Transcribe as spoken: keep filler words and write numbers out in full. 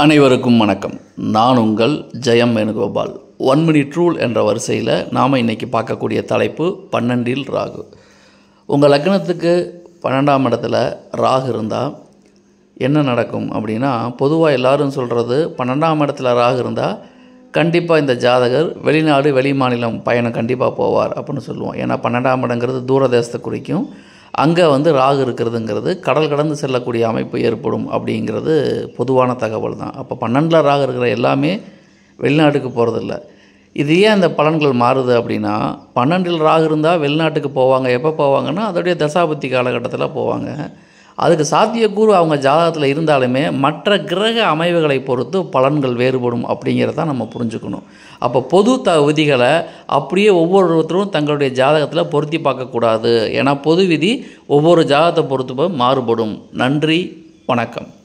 அனைவருக்கும் வணக்கம். நான் உங்கள் Jayam Venugopal. One minute rule என்ற வரிசையில் நாம் இன்றைக்கி பார்க்கக்கூடிய தலைப்பு பன்னெண்டில் ராகு. உங்கள் லக்னத்துக்கு பன்னெண்டாம் இடத்துல ராகு இருந்தால் என்ன நடக்கும் அப்படின்னா, பொதுவாக எல்லோரும் சொல்கிறது பன்னெண்டாம் இடத்துல ராகு இருந்தால் கண்டிப்பாக இந்த ஜாதகர் வெளிநாடு வெளி மாநிலம் பயணம் கண்டிப்பாக போவார் அப்படின்னு சொல்லுவோம். ஏன்னா பன்னெண்டாம் இடங்கிறது தூரதேசத்தை குறிக்கும். அங்கே வந்து ராகு இருக்கிறதுங்கிறது கடல் கடந்து செல்லக்கூடிய அமைப்பு ஏற்படும் அப்படிங்கிறது பொதுவான தகவல் தான். அப்போ பன்னெண்டில் ராகு இருக்கிற எல்லாமே வெளிநாட்டுக்கு போகிறதில்ல. இது ஏன் அந்த பலன்கள் மாறுது அப்படின்னா, பன்னெண்டில் ராகு இருந்தால் வெளிநாட்டுக்கு போவாங்க. எப்போ போவாங்கன்னா அதோடைய தசாபுத்தி காலகட்டத்தில் போவாங்க. அதுக்கு சாத்தியக்கூறு அவங்க ஜாதகத்தில் இருந்தாலுமே மற்ற கிரக அமைவுகளை பொறுத்து பலன்கள் வேறுபடும் அப்படிங்கிறத நம்ம புரிஞ்சுக்கணும். அப்போ பொது த விதிகளை அப்படியே ஒவ்வொருத்தரும் தங்களுடைய ஜாதகத்தில் பொருத்தி பார்க்கக்கூடாது. ஏன்னா பொது விதி ஒவ்வொரு ஜாதகத்தை பொறுத்து மாறுபடும். நன்றி, வணக்கம்.